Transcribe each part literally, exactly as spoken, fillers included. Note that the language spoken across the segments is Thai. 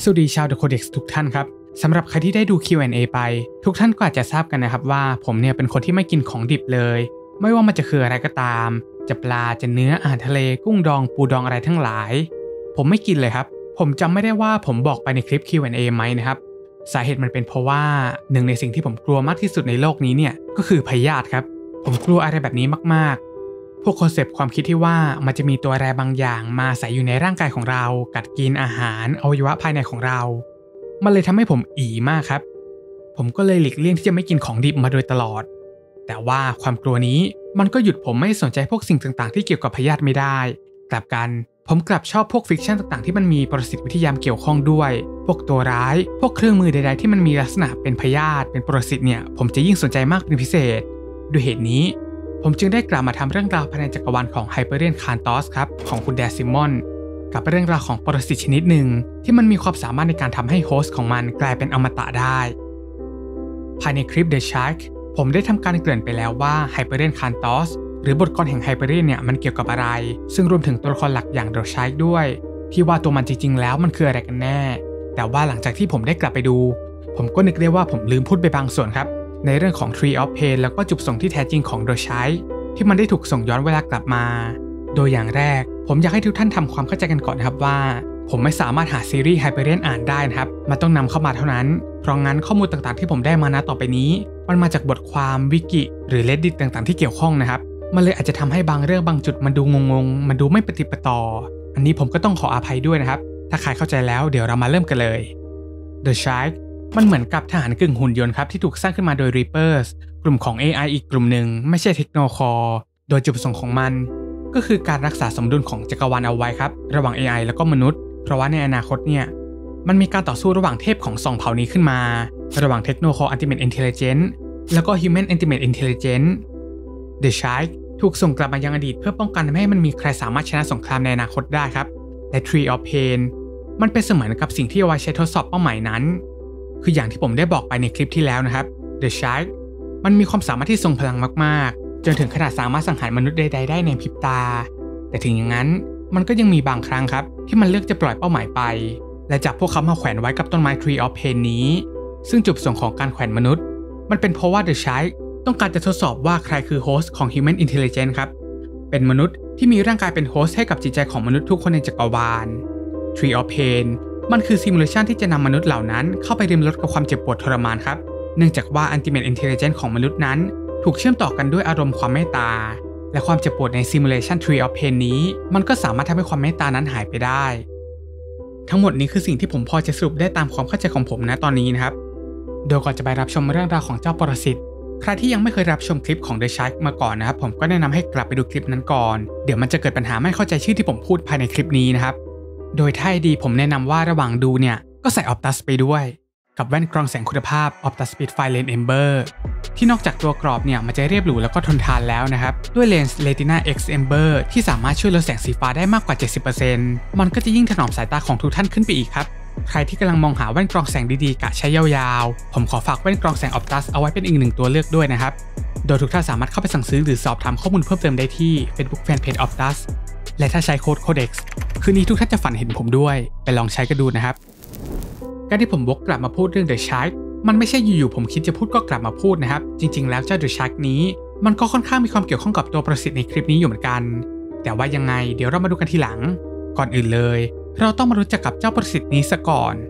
สวัสดีชาว The Codex ทุกท่านครับสำหรับใครที่ได้ดู คิว แอนด์ เอ ไปทุกท่านก็อาจจะทราบกันนะครับว่าผมเนี่ยเป็นคนที่ไม่กินของดิบเลยไม่ว่ามันจะคืออะไรก็ตามจะปลาจะเนื้ออาหารทะเลกุ้งดองปูดองอะไรทั้งหลายผมไม่กินเลยครับผมจำไม่ได้ว่าผมบอกไปในคลิป คิว แอนด์ เอ ไหมนะครับสาเหตุมันเป็นเพราะว่าหนึ่งในสิ่งที่ผมกลัวมากที่สุดในโลกนี้เนี่ยก็คือพยาธิครับผมกลัวอะไรแบบนี้มากๆพวกคอนเซปต์ความคิดที่ว่ามันจะมีตัวอะไรบางอย่างมาอาศัยอยู่ในร่างกายของเรากัดกินอาหารอวัยวะภายในของเรามันเลยทำให้ผมอีมากครับผมก็เลยหลีกเลี่ยงที่จะไม่กินของดิบมาโดยตลอดแต่ว่าความกลัวนี้มันก็หยุดผมไม่สนใจพวกสิ่งต่างๆที่เกี่ยวกับพยาธิไม่ได้กลับกันผมกลับชอบพวกฟิกชันต่างๆที่มันมีปรสิตวิทยาเกี่ยวข้องด้วยพวกตัวร้ายพวกเครื่องมือใดๆที่มันมีลักษณะเป็นพยาธิเป็นปรสิตเนี่ยผมจะยิ่งสนใจมากเป็นพิเศษด้วยเหตุนี้ผมจึงได้กลับมาทำเรื่องราวภายในจักรวาลของ Hyperion Cantos ครับของคุณแดซิมอนกับเรื่องราวของปรสิตชนิดหนึ่งที่มันมีความสามารถในการทำให้โฮสต์ของมันกลายเป็นอมตะได้ภายในคลิป The Shark ผมได้ทำการเกริ่นไปแล้วว่า Hyperion Cantos หรือบทกลแห่ง Hyperion เนี่ยมันเกี่ยวกับอะไรซึ่งรวมถึงตัวละครหลักอย่าง The Shark ด้วยที่ว่าตัวมันจริงๆแล้วมันคืออะไรกันแน่แต่ว่าหลังจากที่ผมได้กลับไปดูผมก็นึกได้ว่าผมลืมพูดไปบางส่วนครับในเรื่องของ Tree of Pain แล้วก็จุดส่งที่แท้จริงของ The Shark ที่มันได้ถูกส่งย้อนเวลากลับมาโดยอย่างแรกผมอยากให้ทุกท่านทำความเข้าใจกันก่อนนะครับว่าผมไม่สามารถหาซีรีส์ Hyperion อ่านได้นะครับมันต้องนำเข้ามาเท่านั้นเพราะงั้นข้อมูลต่างๆที่ผมได้มาณต่อไปนี้มันมาจากบทความวิกิหรือ Reddit ต่างๆที่เกี่ยวข้องนะครับมันเลยอาจจะทำให้บางเรื่องบางจุดมันดูงงๆมันดูไม่ปฏิปต่ออันนี้ผมก็ต้องขออภัยด้วยนะครับถ้าใครเข้าใจแล้วเดี๋ยวเรามาเริ่มกันเลย The Shark มันเหมือนกับทหารกึ่งหุ่นยนต์ครับที่ถูกสร้างขึ้นมาโดย Reapers กลุ่มของ เอ ไอ อีกกลุ่มหนึ่งไม่ใช่เทคโนคอร์โดยจุดประสงค์ของมันก็คือการรักษาสมดุลของจักรวาลเอาไว้ครับระหว่าง เอ ไอ แล้วก็มนุษย์เพราะว่าในอนาคตเนี่ยมันมีการต่อสู้ระหว่างเทพของสองเผ่านี้ขึ้นมาระหว่าง Techno-Core Ultimate Intelligence แล้วก็ Human Ultimate Intelligence The Shark ถูกส่งกลับมายังอดีตเพื่อป้องกันไม่ให้มันมีใครสามารถชนะสงครามในอนาคตได้ครับและ Tree of Pain มันเป็นเสมือนกับสิ่งที่เอาไว้ใช้ทดสอบเป้าหมายนั้นคืออย่างที่ผมได้บอกไปในคลิปที่แล้วนะครับ The Shark มันมีความสามารถที่ทรงพลังมากๆจนถึงขนาดสามารถสังหารมนุษย์ใดๆได้ในพริบตาแต่ถึงอย่างนั้นมันก็ยังมีบางครั้งครับที่มันเลือกจะปล่อยเป้าหมายไปและจับพวกเขามาแขวนไว้กับต้นไม้ Tree of Pain นี้ซึ่งจุดประสงค์ของการแขวนมนุษย์มันเป็นเพราะว่า The Shark ต้องการจะทดสอบว่าใครคือโฮสต์ของ Human Intelligence ครับเป็นมนุษย์ที่มีร่างกายเป็นโฮสต์ให้กับจิตใจของมนุษย์ทุกคนในจักรวาล Tree of Pain มันคือซิมูเลชันที่จะนำมนุษย์เหล่านั้นเข้าไปริมรถกับความเจ็บปวดทรมานครับเนื่องจากว่า Ultimate Intelligence ของมนุษย์นั้นถูกเชื่อมต่อกันด้วยอารมณ์ความเมตตาและความเจ็บปวดใน Simulation Tree of Pain นี้มันก็สามารถทำให้ความเมตตานั้นหายไปได้ทั้งหมดนี้คือสิ่งที่ผมพอจะสรุปได้ตามความเข้าใจของผมณตอนนี้นะครับโดยก่อนจะไปรับชมเรื่องราวของเจ้าปรสิตใครที่ยังไม่เคยรับชมคลิปของ The Shark มาก่อนนะครับผมก็แนะนำให้กลับไปดูคลิปนั้นก่อนเดี๋ยวมันจะเกิดปัญหาไม่เข้าใจชื่อที่ผมพูดภายในคลิปนี้นะครับโดยถ้าดีผมแนะนำว่าระหว่างดูเนี่ยก็ใส่ Optus ไปด้วยกับแว่นกรองแสงคุณภาพ Optus Spitfire Lens Amber ที่นอกจากตัวกรอบเนี่ยมันจะเรียบหรูแล้วก็ทนทานแล้วนะครับด้วยเลนส์ Retina X Amber ที่สามารถช่วยลดแสงสีฟ้าได้มากกว่า เจ็ดสิบเปอร์เซ็นต์ มันก็จะยิ่งถนอมสายตาของทุกท่านขึ้นไปอีกครับใครที่กำลังมองหาแว่นกรองแสงดีๆกะใช้ยาวๆผมขอฝากแว่นกรองแสง Optus เอาไว้เป็นอีกหนึ่งตัวเลือกด้วยนะครับโดยทุกท่านสามารถเข้าไปสั่งซื้อหรือสอบถามข้อมูลเพิ่มเติมได้ที่ Facebook Fanpage Optus และถ้าใช้โค้ด Codex คืนนี้ทุกท่านจะฝันเห็นผมด้วยไปลองใช้กันดูนะครับการที่ผมวกกลับมาพูดเรื่อง The Shark มันไม่ใช่อยู่ๆผมคิดจะพูดก็กลับมาพูดนะครับจริงๆแล้วเจ้า The Shark นี้มันก็ค่อนข้างมีความเกี่ยวข้องกับตัวปรสิตในคลิปนี้อยู่เหมือนกันแต่ว่ายังไงเดี๋ยวเรามาดูกันทีหลังก่อนอื่นเลยเราต้องมารู้จักกับเจ้าปรสิตนี้ซะก่อน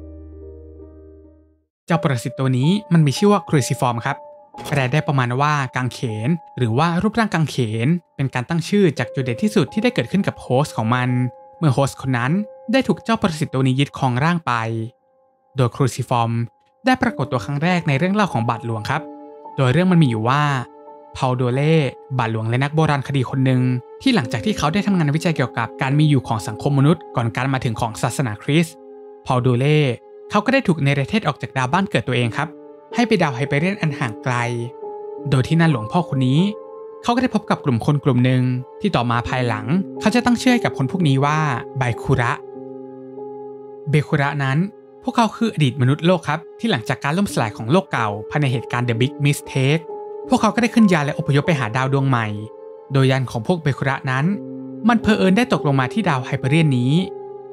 เจ้าปรสิตตัวนี้มันมีชื่อว่า Cruciform ครับแปลได้ประมาณว่ากางเขนหรือว่ารูปร่างกางเขนเป็นการตั้งชื่อจากจุดเด่นที่สุดที่ได้เกิดขึ้นกับโฮสต์ของมันเมื่อโฮสต์คนนั้นได้ถูกเจ้าปรสิตตัวนี้ยึดครองร่างไปโดย Cruciform ได้ปรากฏตัวครั้งแรกในเรื่องเล่าของบาทหลวงครับโดยเรื่องมันมีอยู่ว่าเผาโดเล่บาทหลวงและนักโบราณคดีคนหนึ่งที่หลังจากที่เขาได้ทำงานวิจัยเกี่ยวกับการมีอยู่ของสังคมมนุษย์ก่อนการมาถึงของศาสนาคริสต์เผาโดเล่เขาก็ได้ถูกเนรเทศออกจากดาวบ้านเกิดตัวเองครับให้ไปดาวไฮเปอร์เรียนอันห่างไกลโดยที่นั่นหลวงพ่อคนนี้เขาก็ได้พบกับกลุ่มคนกลุ่มหนึ่งที่ต่อมาภายหลังเขาจะตั้งชื่อให้กับคนพวกนี้ว่าไบคุระเบคุระนั้นพวกเขาคืออดีตมนุษย์โลกครับที่หลังจากการล่มสลายของโลกเก่าภายในเหตุการณ์ The Big Mistake พวกเขาก็ได้ขึ้นยานและอพยพไปหาดาวดวงใหม่โดยยานของพวกเบคุระนั้นมันเพอเอิญได้ตกลงมาที่ดาวไฮเปอร์เรียนนี้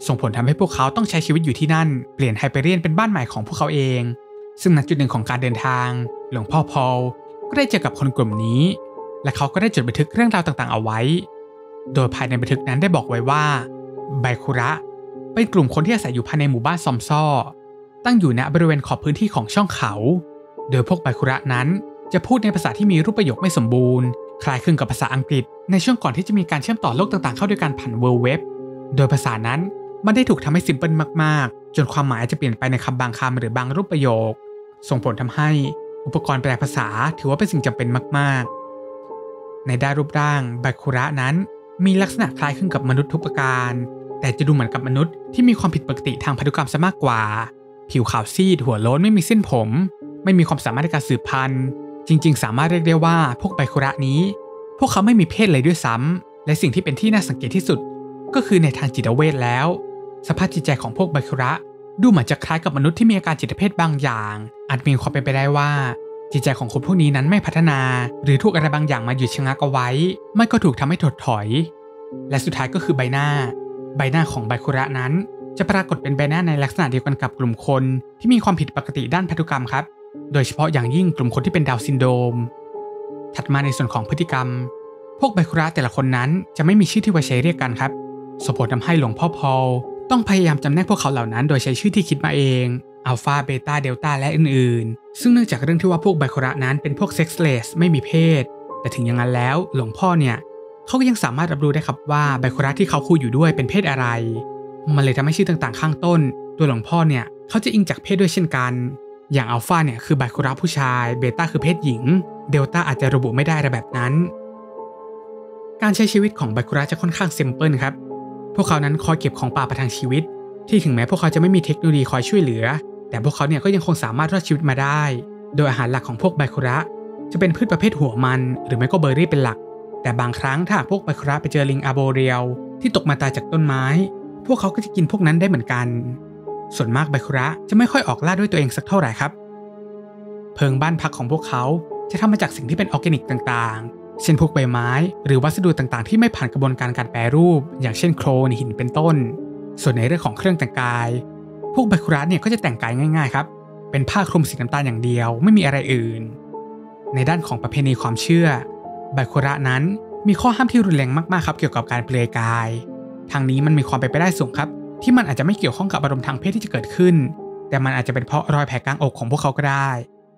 ส่งผลทำให้พวกเขาต้องใช้ชีวิตอยู่ที่นั่นเปลี่ยนไฮเปอร์เรียนเป็นบ้านใหม่ของพวกเขาเองซึ่งณจุดหนึ่งของการเดินทางหลวงพ่อพอลก็ได้เจอกับคนกลุ่มนี้และเขาก็ได้จดบันทึกเรื่องราวต่างๆเอาไว้โดยภายในบันทึกนั้นได้บอกไว้ว่าไบคุระเป็นกลุ่มคนที่อาศัยอยู่ภายในหมู่บ้านซอมซ่อตั้งอยู่ณบริเวณขอบพื้นที่ของช่องเขาโดยพวกไบคุระนั้นจะพูดในภาษาที่มีรูปประโยคไม่สมบูรณ์คล้ายคลึงกับภาษาอังกฤษในช่วงก่อนที่จะมีการเชื่อมต่อโลกต่างๆเข้าด้วยกันผ่านเวิลด์เว็บโดยภาษานั้นมันได้ถูกทำให้ซิมเพิลมากๆจนความหมายอาจจะเปลี่ยนไปในคำบางคำหรือบางรูปประโยคส่งผลทำให้อุปกรณ์แปลภาษาถือว่าเป็นสิ่งจำเป็นมากๆในด้านรูปร่างไบคุระนั้นมีลักษณะคล้ายคลึงกับมนุษย์ทุกประการแต่จะดูเหมือนกับมนุษย์ที่มีความผิดปกติทางพันธุกรรมซะมากกว่าผิวขาวซีดหัวโล้นไม่มีเส้นผมไม่มีความสามารถในการสืบพันธุ์จริงๆสามารถเรียกได้ว่าพวกไบคุระนี้พวกเขาไม่มีเพศเลยด้วยซ้ำและสิ่งที่เป็นที่น่าสังเกตที่สุดก็คือในทางจิตเวชแล้วสภาพจิตใจของพวกไบคุระดูเหมือนจะคล้ายกับมนุษย์ที่มีอาการจิตเภทบางอย่างอาจมีความเป็นไปได้ว่าจิตใจของคนพวกนี้นั้นไม่พัฒนาหรือถูกอะไรบางอย่างมาหยุดชะงักเอาไว้ไม่ก็ถูกทำให้ถดถอยและสุดท้ายก็คือใบหน้าใบหน้าของไบคุระนั้นจะปรากฏเป็นใบหน้าในลักษณะเดียวกันกับกลุ่มคนที่มีความผิดปกติด้านพันธุกรรมครับโดยเฉพาะอย่างยิ่งกลุ่มคนที่เป็นดาวน์ซินโดรมถัดมาในส่วนของพฤติกรรมพวกไบคุระแต่ละคนนั้นจะไม่มีชื่อที่ไว้ใช้เรียกกันครับส่งผลทำให้หลวงพ่อพอลต้องพยายามจำแนกพวกเขาเหล่านั้นโดยใช้ชื่อที่คิดมาเองอัลฟาเบต้าเดลต้าและอื่นๆซึ่งเนื่องจากเรื่องที่ว่าพวกไบคุระนั้นเป็นพวกเซ็กซ์เลสไม่มีเพศแต่ถึงอย่างนั้นแล้วหลวงพ่อเนี่ยเขาก็ยังสามารถรับรู้ได้ครับว่าไบคุระที่เขาคุยอยู่ด้วยเป็นเพศอะไรมันเลยทำให้ชื่อต่างๆข้างต้นตัวหลวงพ่อเนี่ยเขาจะอิงจากเพศด้วยเช่นกันอย่างอัลฟาเนี่ยคือไบคุระผู้ชายเบต้าคือเพศหญิงเดลต้าอาจจะระบุไม่ได้อะไรแบบนั้นการใช้ชีวิตของไบคุระจะค่อนข้างซิมเพิลครับพวกเขานั้นคอยเก็บของป่าประทังชีวิตที่ถึงแม้พวกเขาจะไม่มีเทคโนโลยีคอยช่วยเหลือแต่พวกเขาเนี่ยก็ยังคงสามารถรอดชีวิตมาได้โดยอาหารหลักของพวกไบคุระจะเป็นพืชประเภทหัวมันหรือไม่ก็เบอร์รี่เป็นหลักแต่บางครั้งถ้าพวกไบคุระไปเจอลิงอาร์โบเรียลที่ตกมาตายจากต้นไม้พวกเขาก็จะกินพวกนั้นได้เหมือนกันส่วนมากไบคุระจะไม่ค่อยออกล่าด้วยตัวเองสักเท่าไหร่ครับเพิงบ้านพักของพวกเขาจะทำมาจากสิ่งที่เป็นออร์แกนิกต่างๆเช่นพวกใบไม้หรือวัสดุต่างๆที่ไม่ผ่านกระบวนการการแปรรูปอย่างเช่นโคลนหินเป็นต้นส่วนในเรื่องของเครื่องแต่งกายพวกไบคุระเนี่ยก็จะแต่งกายง่ายๆครับเป็นผ้าคลุมสีน้ำตาลอย่างเดียวไม่มีอะไรอื่นในด้านของประเพณีความเชื่อไบคุระนั้นมีข้อห้ามที่รุนแรงมากๆครับเกี่ยวกับการเปลือยกายทางนี้มันมีความเป็นไปได้สูงครับที่มันอาจจะไม่เกี่ยวข้องกับอารมณ์ทางเพศที่จะเกิดขึ้นแต่มันอาจจะเป็นเพราะรอยแผลกลางอกของพวกเขาก็ได้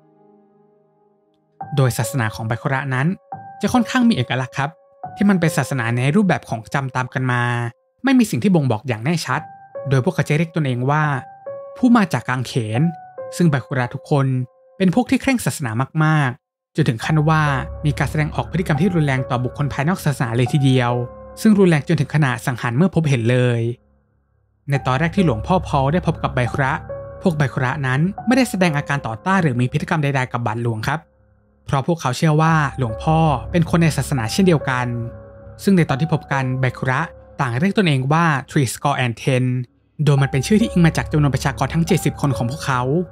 โดยศาสนาของไบคุระนั้นจะค่อนข้างมีเอกลักษณ์ครับที่มันเป็นศาสนาในรูปแบบของจำตามกันมาไม่มีสิ่งที่บ่งบอกอย่างแน่ชัดโดยพวกเขาจะเรียกตนเองว่าผู้มาจากกางเขนซึ่งไบคุระทุกคนเป็นพวกที่เคร่งศาสนามากๆจนถึงขั้นว่ามีการแสดงออกพฤติกรรมที่รุนแรงต่อบุคคลภายนอกศาสนาเลยทีเดียวซึ่งรุนแรงจนถึงขนาดสังหารเมื่อพบเห็นเลยในตอนแรกที่หลวงพ่อพอลได้พบกับไบคุระพวกไบคุระนั้นไม่ได้แสดงอาการต่อต้านหรือมีพฤติกรรมใดๆกับบาทหลวงครับเพราะพวกเขาเชื่อว่าหลวงพ่อเป็นคนในศาสนาเช่นเดียวกันซึ่งในตอนที่พบกันไบคุระต่างเรียกตนเองว่า three score and ten โดยมันเป็นชื่อที่อิงมาจากจำนวนประชากรทั้งเจ็ดสิบคนของพวกเขา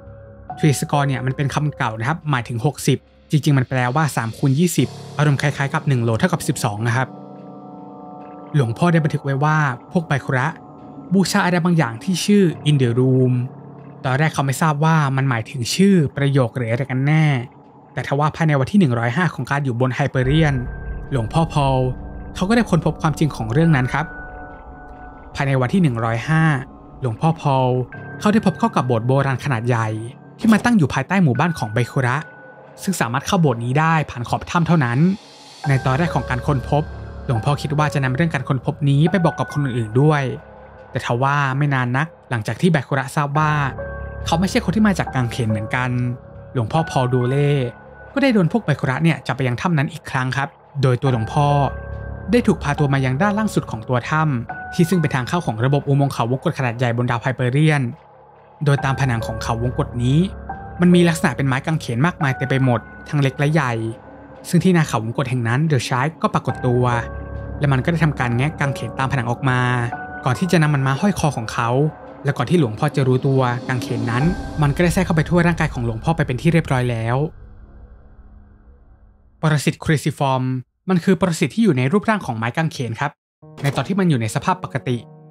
three score เนี่ยมันเป็นคำเก่านะครับหมายถึงหกสิบจริงๆมันแปลว่าสามคูณยี่สิบอารมณ์คล้ายๆกับหนึ่งโหลเท่ากับสิบสองนะครับหลวงพ่อได้บันทึกไว้ว่าพวกไบคุระบูชาอะไรบางอย่างที่ชื่อ in the room ตอนแรกเขาไม่ทราบว่ามันหมายถึงชื่อประโยคหรืออะไรกันแน่แต่ทว่าภายในวันที่หนึ่งร้อยห้าของการอยู่บนไฮเปอร์เรียนหลวงพ่อพอลเขาก็ได้ค้นพบความจริงของเรื่องนั้นครับภายในวันที่หนึ่งร้อยห้าหลวงพ่อพอลเขาได้พบเข้ากับโบสถ์โบราณขนาดใหญ่ที่มาตั้งอยู่ภายใต้หมู่บ้านของไบคุระซึ่งสามารถเข้าโบสถ์นี้ได้ผ่านขอบถ้ำเท่านั้นในตอนแรกของการค้นพบหลวงพ่อคิดว่าจะนำเรื่องการค้นพบนี้ไปบอกกับคนอื่นๆด้วยแต่ทว่าไม่นานนักหลังจากที่ไบคุระทราบว่าเขาไม่ใช่คนที่มาจากกางเขนเหมือนกันหลวงพ่อพอลดูเล่ก็ได้โดนพวกไบคุระเนี่ยจับไปยังถ้ำนั้นอีกครั้งครับโดยตัวหลวงพ่อได้ถูกพาตัวมายังด้านล่างสุดของตัวถ้ำที่ซึ่งเป็นทางเข้าของระบบอุโมงค์เขาวงกตขนาดใหญ่บนดาวไฮเปอร์เรียนโดยตามผนังของเขาวงกตนี้มันมีลักษณะเป็นไม้กางเขนมากมายเต็มไปหมดทั้งเล็กและใหญ่ซึ่งที่หน้าเขาวงกตแห่งนั้นเดอะชายก็ปรากฏตัวและมันก็ได้ทำการแงะกางเขนตามผนังออกมาก่อนที่จะนำมันมาห้อยคอของเขาและก่อนที่หลวงพ่อจะรู้ตัวกางเขนนั้นมันก็ได้แทรกเข้าไปทั่วร่างกายของหลวงพ่อไปเป็นที่เรียบร้อยแล้วปรสิตคริซิฟอร์มมันคือปรสิตที่อยู่ในรูปร่างของไม้กางเขนครับในตอนที่มันอยู่ในสภาพปกติ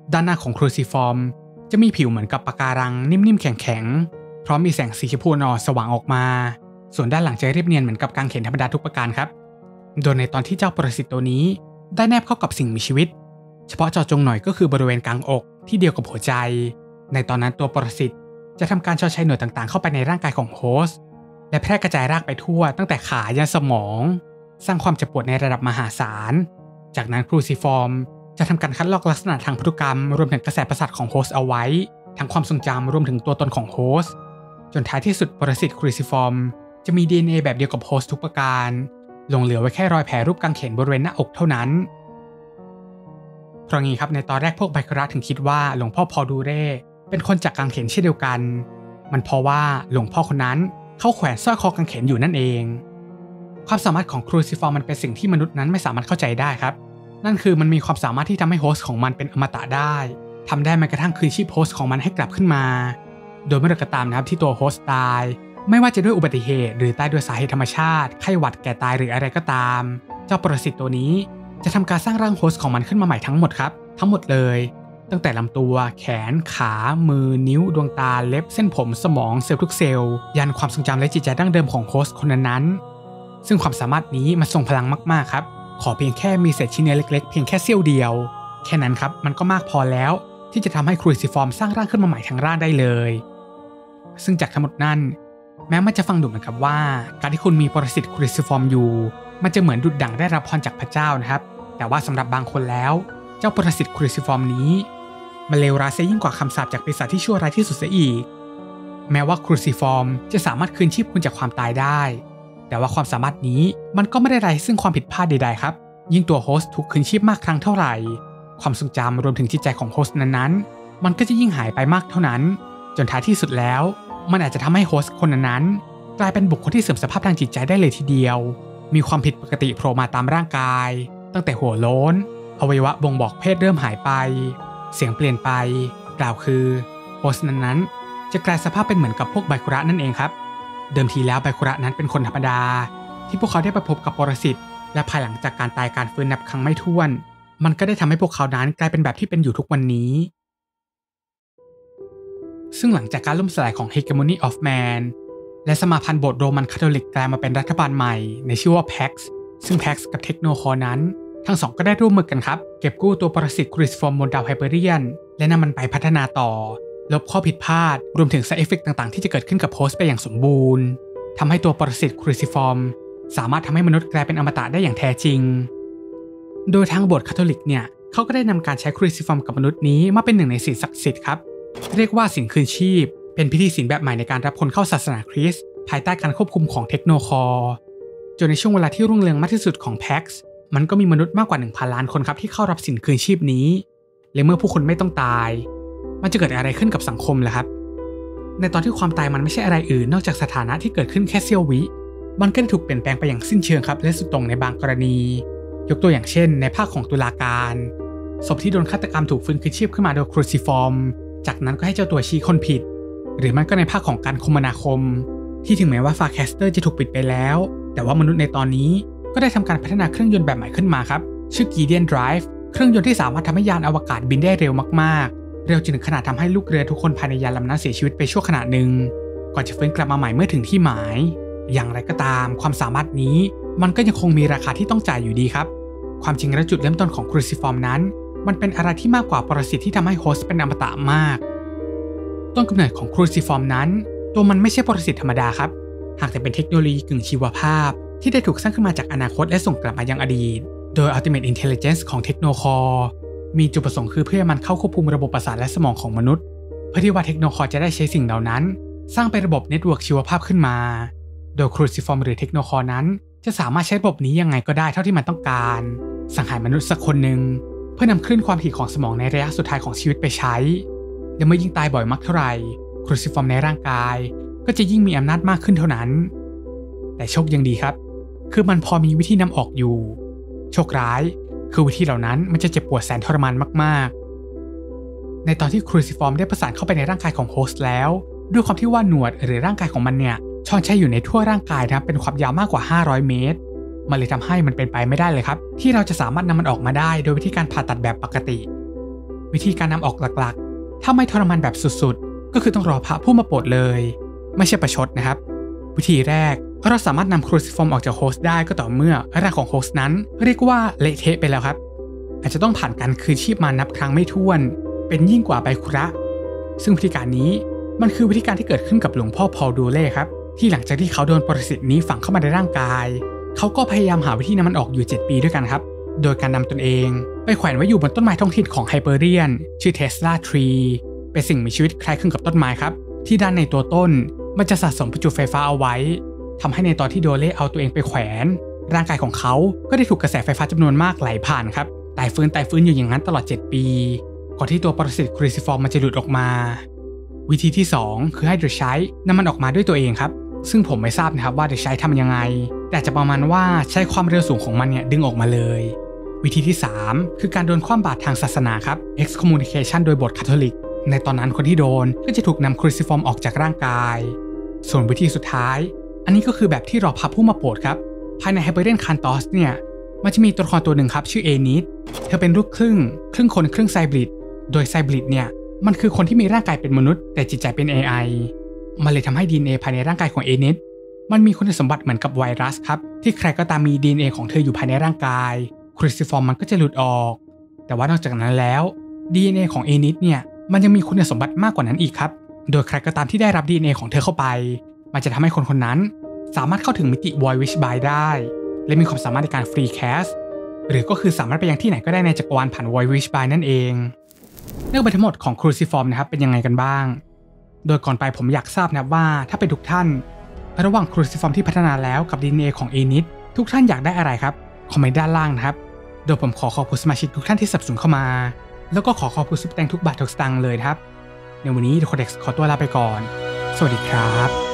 ด้านหน้าของครูซิฟอร์มจะมีผิวเหมือนกับปะการังนิ่มๆแข็งๆพร้อมมีแสงสีชมพูอ่อนสว่างออกมาส่วนด้านหลังจะเรียบเนียนเหมือนกับกางเขนธรรมดาทุกประการครับโดยในตอนที่เจ้าปรสิตตัวนี้ได้แนบเข้ากับสิ่งมีชีวิตเฉพาะเจาะจงหน่อยก็คือบริเวณกลางอกที่เดียวกับหัวใจในตอนนั้นตัวปรสิตจะทำการชอใช้หน่วยต่างๆเข้าไปในร่างกายของโฮสต์และแพร่กระจายรากไปทั่วตั้งแต่ขายันสมองสร้างความเจ็บปวดในระดับมหาศาลจากนั้นครูซิฟอร์มจะทำการคัดลอกลักษณะทางพันธุกรรมรวมถึงกระแสประสาทของโฮสต์เอาไว้ทั้งความทรงจำรวมถึงตัวตนของโฮสต์จนท้ายที่สุดปรสิตครูซิฟอร์มจะมี ดี เอ็น เอ แบบเดียวกับโฮสต์ทุกประการหลงเหลือไว้แค่รอยแผลรูปกางเขนบริเวณหน้าอกเท่านั้นเพราะงี้ครับในตอนแรกพวกไบคาระถึงคิดว่าหลวงพ่อพอดูเร่เป็นคนจากกางเขนเช่นเดียวกันมันเพราะว่าหลวงพ่อคนนั้นเขาแขวนสร้อยคอกางเขนอยู่นั่นเองความสามารถของครูซิฟอร์มมันเป็นสิ่งที่มนุษย์นั้นไม่สามารถเข้าใจได้ครับนั่นคือมันมีความสามารถที่ทำให้โฮสต์ของมันเป็นอมตะได้ทำได้แม้กระทั่งคืนชีพโฮสต์ของมันให้กลับขึ้นมาโดยเมื่อใดก็ตามนะครับที่ตัวโฮสต์ตายไม่ว่าจะด้วยอุบัติเหตุหรือตายด้วยสาเหตุธรรมชาติไข้หวัดแก่ตายหรืออะไรก็ตามเจ้าปรสิตตัวนี้จะทำการสร้างร่างโฮสต์ของมันขึ้นมาใหม่ทั้งหมดครับทั้งหมดเลยตั้งแต่ลำตัวแขนขามือนิ้วดวงตาเล็บเส้นผมสมองเซลล์ทุกเซลล์ยันความทรงจำและจิตใจดั้งเดิมของโฮสต์คนนั้นๆซึ่งความสามารถนี้มันทรงพลังมากๆครับขอเพียงแค่มีเศษชิ้นเนื้อเล็กๆเพียงแค่เสี้ยวเดียวแค่นั้นครับมันก็มากพอแล้วที่จะทำให้ครูซิฟอร์มสร้างร่างขึ้นมาใหม่ทั้งร่างได้เลยซึ่งจากทั้งหมดนั้นแม้มันจะฟังดูเหมือนกับว่าการที่คุณมีปรสิตครูซิฟอร์มอยู่มันจะเหมือนดุจดั่งได้รับพรจากพระเจ้านะครับแต่ว่าสำหรับบางคนแล้วเจ้าปรสิตครูซิฟอร์มนี้มันเลวร้ายเสียยิ่งกว่าคำสาปจากปีศาจที่ชั่วร้ายที่สุดเสียอีกแม้ว่าครูซิฟอร์มจะสามารถคืนชีพคุณจากความตายได้แต่ว่าความสามารถนี้มันก็ไม่ได้ไร้ซึ่งความผิดพลาดใดๆครับยิ่งตัวโฮสต์ถูกคืนชีพมากครั้งเท่าไหร่ความทรงจำรวมถึงจิตใจของโฮสต์นั้นๆมันก็จะยิ่งหายไปมากเท่านั้นจนท้ายที่สุดแล้วมันอาจจะทำให้โฮสต์คนนั้นๆกลายเป็นบุคคลที่เสื่อมสภาพทางจิตใจได้เลยทีเดียวมีความผิดปกติโผล่มาตามร่างกายตั้งแต่หัวโล้นอวัยวะบ่งบอกเพศเริ่มหายไปเสียงเปลี่ยนไปกล่าวคือโฮสต์นั้นๆจะกลายสภาพเป็นเหมือนกับพวกไบคุระนั่นเองครับเดิมทีแล้วไบคุระนั้นเป็นคนธรรมดาที่พวกเขาได้ไปพบกับปรสิตและภายหลังจากการตายการฟื้นนับครั้งไม่ถ้วนมันก็ได้ทำให้พวกเขานั้นกลายเป็นแบบที่เป็นอยู่ทุกวันนี้ซึ่งหลังจากการล่มสลายของ Hegemony of Man และสมาพันธ์โบสถ์โรมันคาทอลิกกลายมาเป็นรัฐบาลใหม่ในชื่อว่า แพ็กซ์ ซึ่ง แพ็กซ์ กับเทคโนคอร์นั้นทั้งสองก็ได้ร่วมมือกันครับเก็บกู้ตัวปรสิตครูซิฟอร์มบนดาวไฮเปอเรียนและนำมันไปพัฒนาต่อลบข้อผิดพลาดรวมถึง side effect ต่างๆที่จะเกิดขึ้นกับโฮสต์ไปอย่างสมบูรณ์ทำให้ตัวปรสิตครูซิฟอร์มสามารถทำให้มนุษย์กลายเป็นอมตะได้อย่างแท้จริงโดยทางโบสถ์คาทอลิกเนี่ยเขาก็ได้นำการใช้ครูซิฟอร์มกับมนุษย์นี้มาเป็นหนึ่งในศีลศักดิ์สิทธิ์ครับเรียกว่าศีลคืนชีพเป็นพิธีศีลแบบใหม่ในการรับคนเข้าศาสนาคริสต์ภายใต้การควบคุมของเทคโนคอร์จนในช่วงเวลาที่รุ่งเรืองมากที่สุดของ แพ็กซ์ มันก็มีมนุษย์มากกว่า หนึ่งพัน ล้านคนครับที่เข้ารับศีลคืนชีพนี้และเมื่อผู้คนไม่ต้องตายมันจะเกิดอะไรขึ้นกับสังคมล่ะครับในตอนที่ความตายมันไม่ใช่อะไรอื่นนอกจากสถานะที่เกิดขึ้นแค่เสี้ยววิมันก็ได้ถูกเปลี่ยนแปลงไปอย่างสิ้นเชิงครับและสุดโต่งในบางกรณียกตัวอย่างเช่นในภาคของตุลาการศพที่โดนฆาตกรรมถูกฟื้นคืนชีพขึ้นมาโดยครูซิฟอร์มจากนั้นก็ให้เจ้าตัวชี้คนผิดหรือมันก็ในภาคของการคมนาคมที่ถึงแม้ว่าฟาแคสเตอร์จะถูกปิดไปแล้วแต่ว่ามนุษย์ในตอนนี้ก็ได้ทำการพัฒนาเครื่องยนต์แบบใหม่ขึ้นมาครับชื่อ Gideon Drive เครื่องยนต์ที่สามารถทำให้ยานอวกาศบินได้เร็วมากๆเร็วจนถึงขนาดทำให้ลูกเรือทุกคนภายในยานลำนั้นเสียชีวิตไปชั่วขณะหนึ่งก่อนจะฟื้นกลับมาใหม่เมื่อถึงที่หมายอย่างไรก็ตามความสามารถนี้มันก็ยังคงมีราคาที่ต้องจ่ายอยู่ดีครับความจริงและจุดเริ่มต้นของครูซิฟอร์มนั้นมันเป็นอะไรที่มากกว่าปรสิตที่ทำให้โฮสต์เป็นอมตะมากต้นกำเนิดของครูซิฟอร์มนั้นตัวมันไม่ใช่ปรสิตธรรมดาครับหากแต่เป็นเทคโนโลยีกึ่งชีวภาพที่ได้ถูกสร้างขึ้นมาจากอนาคตและส่งกลับมายังอดีตโดย Ultimate Intelligence ของเทคโนคอร์มีจุดประสงค์คือเพื่อมันเข้าควบคุมระบบประสาทและสมองของมนุษย์เพื่อที่ว่าเทคโนคอร์จะได้ใช้สิ่งเหล่านั้นสร้างเป็นระบบเน็ตเวิร์กชีวภาพขึ้นมาโดยครูซิฟอร์มหรือเทคโนคอร์นั้นจะสามารถใช้ระบบนี้ยังไงก็ได้เท่าที่มันต้องการสังหารมนุษย์สักคนหนึ่งเพื่อนำคลื่นความถี่ของสมองในระยะสุดท้ายของชีวิตไปใช้และเมื่อยิ่งตายบ่อยมากเท่าไหร่ครูซิฟอร์มในร่างกายก็จะยิ่งมีอำนาจมากขึ้นเท่านั้นแต่โชคยังดีครับคือมันพอมีวิธีนำออกอยู่โชคร้ายคือวิธีเหล่านั้นมันจะเจ็บปวดแสนทรมานมากๆในตอนที่ครูซิฟอร์มได้ประสานเข้าไปในร่างกายของโฮสต์แล้วด้วยความที่ว่าหนวดหรือร่างกายของมันเนี่ยช่อนใช้อยู่ในทั่วร่างกายนะเป็นความยาวมากกว่าห้าร้อยเมตรมันเลยทำให้มันเป็นไปไม่ได้เลยครับที่เราจะสามารถนำมันออกมาได้โดยวิธีการผ่าตัดแบบปกติวิธีการนำออกหลักๆถ้าไม่ทรมานแบบสุดๆก็คือต้องรอพระผู้มาโปรดเลยไม่ใช่ประชดนะครับวิธีแรกเราสามารถนำครูซิฟอร์มออกจากโฮสต์ได้ก็ต่อเมื่อร่างของโฮสต์นั้นเรียกว่าเละเทะไปแล้วครับอาจจะต้องผ่านการคืนชีพมานับครั้งไม่ถ้วนเป็นยิ่งกว่าใบคุระซึ่งวิธีการนี้มันคือวิธีการที่เกิดขึ้นกับหลวงพ่อพอลดูเล่ครับที่หลังจากที่เขาโดนปรสิตนี้ฝังเข้ามาในร่างกายเขาก็พยายามหาวิธีนำมันออกอยู่เจ็ดปีด้วยกันครับโดยการนำตนเองไปแขวนไว้อยู่บนต้นไม้ท้องถิ่นของไฮเปอร์เรียนชื่อเทสลาทรีเป็นสิ่งมีชีวิตคล้ายคลึงกับต้นไม้ครับที่ด้านในตัวต้นมันจะสะสมประจุไฟฟ้าเอาไว้ทำให้ในตอนที่โดเล่เอาตัวเองไปแขวนร่างกายของเขาก็ได้ถูกกระแสไฟฟ้าจำนวนมากไหลผ่านครับตายฟื้นตายฟื้นอยู่อย่างนั้นตลอดเจ็ดปีก่อนที่ตัวปรสิตครูซิฟอร์มมันจะหลุดออกมาวิธีที่สองคือให้เดอะไชท์นำมันออกมาด้วยตัวเองครับซึ่งผมไม่ทราบนะครับว่าเดอะไชท์ทำยังไงแต่จะประมาณว่าใช้ความเร็วสูงของมันเนี่ยดึงออกมาเลยวิธีที่สามคือการโดนคว่ำบาตรทางศาสนาครับ excommunication โดยโบสถ์คาทอลิกในตอนนั้นคนที่โดนก็จะถูกนำครูซิฟอร์มออกจากร่างกายส่วนวิธีสุดท้ายอันนี้ก็คือแบบที่รอพระผู้มาโปรดครับภายในไฮเปอร์เรียนคานตอสเนี่ยมันจะมีตัวละครตัวหนึ่งครับชื่อเอนิสเธอเป็นลูกครึ่งครึ่งคนครึ่งไซบริดโดยไซบริดเนี่ยมันคือคนที่มีร่างกายเป็นมนุษย์แต่จิตใจเป็น เอ ไอ มันเลยทำให้ ดี เอ็น เอ ภายในร่างกายของเอนิสมันมีคุณสมบัติเหมือนกับไวรัสครับที่ใครก็ตามมี ดี เอ็น เอ ของเธออยู่ภายในร่างกายครูซิฟอร์มมันก็จะหลุดออกแต่ว่านอกจากนั้นแล้ว ดี เอ็น เอ ของเอนิสเนี่ยมันยังมีคุณสมบัติมากกว่านั้นอีกครับโดยใครก็ตามที่ได้รับ ดี เอ็น เอ ของเธอเข้าไปมันจะทำให้คนคนนั้นสามารถเข้าถึงมิติ Void Wishbone ได้และมีความสามารถในการฟรีแคสหรือก็คือสามารถไปยังที่ไหนก็ได้ในจักรวาลผ่าน Void Wishbone นั่นเองเรื่องไปทั้งหมดของครูซิฟอร์มนะครับเป็นยังไงกันบ้างโดยก่อนไปผมอยากทราบนะว่าถ้าเป็นทุกท่านระหว่างครูซิฟอร์มที่พัฒนาแล้วกับ ดี เอ็น เอ ของเอนิสทุกท่านอยากได้อะไรครับคอมเมนต์ด้านล่างนะครับโดยผมขอขอบคุณสมาชิกทุกท่านที่สนับสนุนเข้ามาแล้วก็ขอขอบคุณซุปแตงทุกบาททุกสตางค์เลยครับในวันนี้ The Codex ขอตัวลาไปก่อนสวัสดีครับ